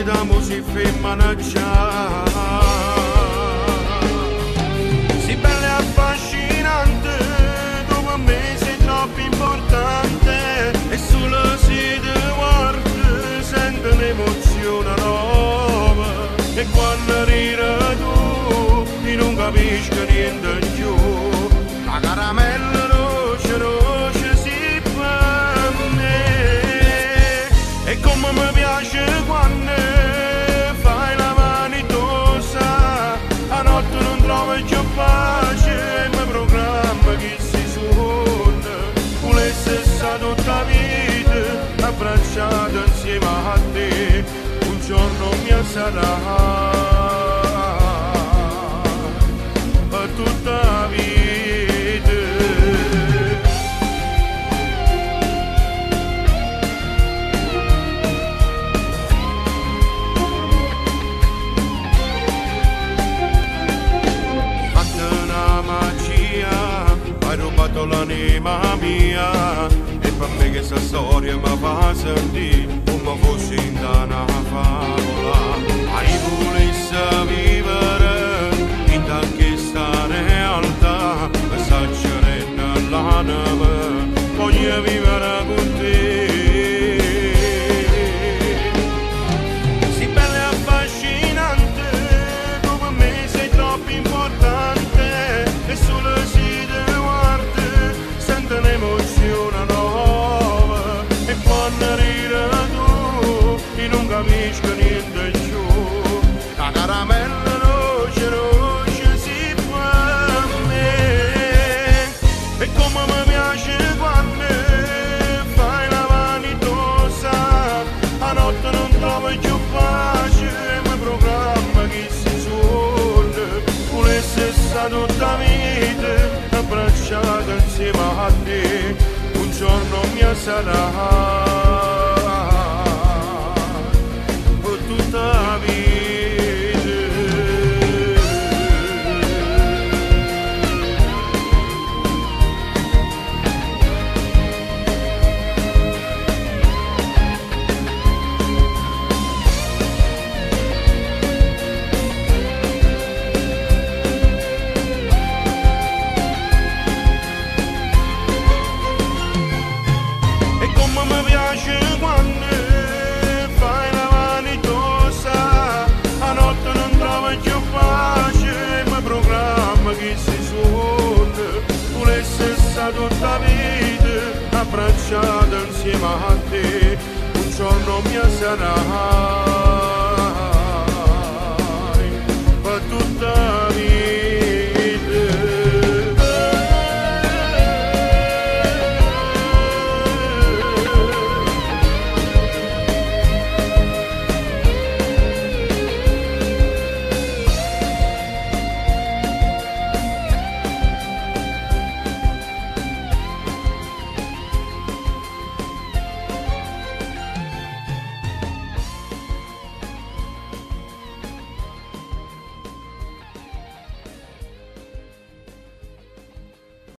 siamo si femmanaccia. Si bella e affascinante, come me sei troppo importante, e solo si te guarda sente un'emozione nuova, e quando ride tu non capisci niente in più, la caramella roce roce si fa me, e come mi piace quando fai la vanitosa, a notte non trovo più pace e mi programma che si suona, volesse sta tutta la vita abbracciata insieme a te, un giorno mi sarà per tutta la vita. Hai rubato l'anima mia, e per me questa storia mi fa sentire come fossi in una favola. Hai volesse vivere in questa realtà, passare nell'anima, voglio vivere con te. Sei bella e affascinante, come me sei troppo importante, e solo si un'emozione nuova, e quando ride tu non capisci niente più, la caramella roce roce si fa a me, e come mi piace quando fai la vanitosa, a notte non trovo più pace e mi programma che si suona, volesse sta tutta la vita abbracciata insieme a te, un giorno mi sarà per tutta la vita. Mi piace quando fai la vanitosa, a notte non trovo più pace e mi programma che si suona, volesse sta tutta la vita abbracciata insieme a te, un giorno mi sarà per tutta